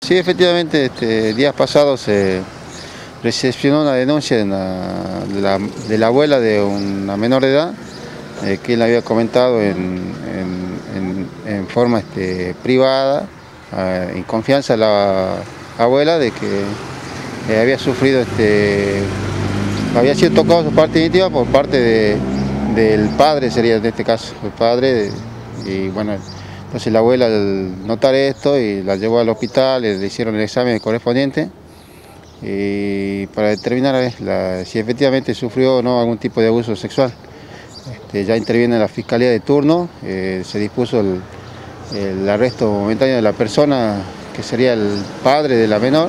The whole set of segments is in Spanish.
Sí, efectivamente, días pasados se recepcionó una denuncia de la abuela de una menor de edad, que él había comentado en forma privada, en confianza a la abuela, de que había sufrido, había sido tocado su parte íntima por parte del padre, sería en este caso, el padre, y bueno, entonces la abuela, al notar esto, y la llevó al hospital, le hicieron el examen correspondiente y para determinar si efectivamente sufrió o no algún tipo de abuso sexual. Ya interviene la Fiscalía de turno, se dispuso el arresto momentáneo de la persona que sería el padre de la menor,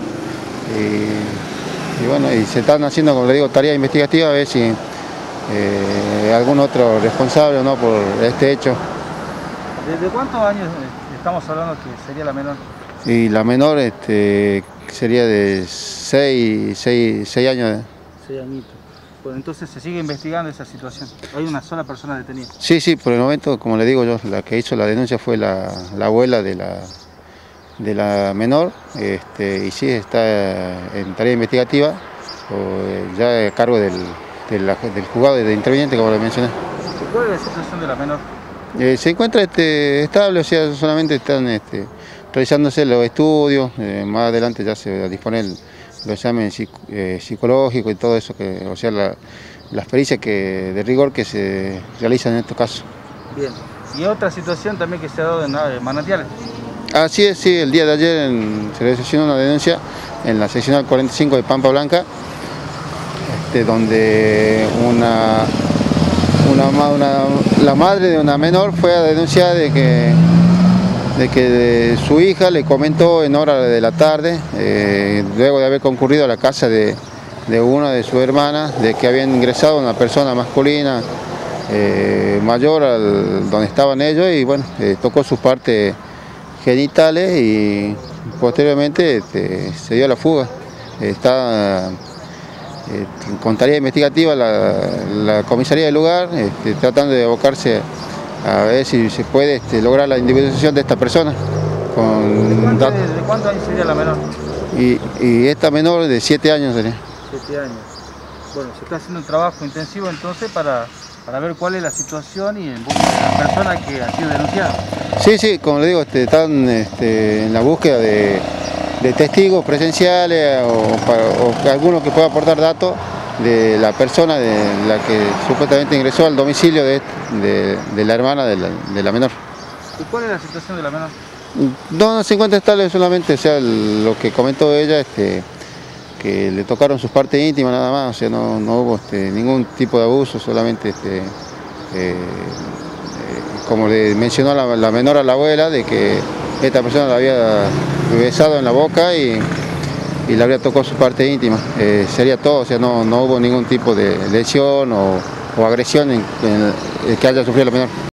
y bueno, y se están haciendo, como le digo, tareas investigativas a ver si algún otro responsable o no por este hecho. ¿Desde cuántos años estamos hablando que sería la menor? Y la menor sería de 6 años. 6 añitos. Bueno, entonces se sigue investigando esa situación. Hay una sola persona detenida. Sí, por el momento, como le digo yo, la que hizo la denuncia fue la abuela de la menor, y sí está en tarea investigativa, ya a cargo del juzgado de interviniente, como le mencioné. ¿Cuál es la situación de la menor? Se encuentra estable, o sea, solamente están realizándose los estudios, más adelante ya se va a disponer los exámenes psicológicos y todo eso, o sea, las pericias de rigor que se realizan en estos casos. Bien, y otra situación también que se ha dado en Manantiales. Así es, sí, el día de ayer se recepcionó una denuncia en la seccional 45 de Pampa Blanca, donde la madre de una menor fue a denunciar de que su hija le comentó en hora de la tarde, luego de haber concurrido a la casa de una de sus hermanas, de que habían ingresado una persona masculina mayor donde estaban ellos, y bueno, tocó sus partes genitales y posteriormente se dio a la fuga. Está con tarea investigativa la comisaría del lugar, tratando de abocarse a ver si se puede lograr la individualización de esta persona. ¿De cuántos años sería la menor? Y esta menor de 7 años sería. 7 años. Bueno, se está haciendo un trabajo intensivo entonces para ver cuál es la situación y en busca de la persona que ha sido denunciada. Sí, como le digo, están en la búsqueda de testigos presenciales o alguno que pueda aportar datos de la persona de la que supuestamente ingresó al domicilio de la hermana de la menor. ¿Y cuál es la situación de la menor? No se encuentra estable, solamente, o sea, lo que comentó ella, que le tocaron sus partes íntimas nada más, o sea, no hubo ningún tipo de abuso, solamente como le mencionó la menor a la abuela, de que esta persona la había besado en la boca y le habría tocado su parte íntima. Sería todo, o sea, no hubo ningún tipo de lesión o agresión que haya sufrido la menor.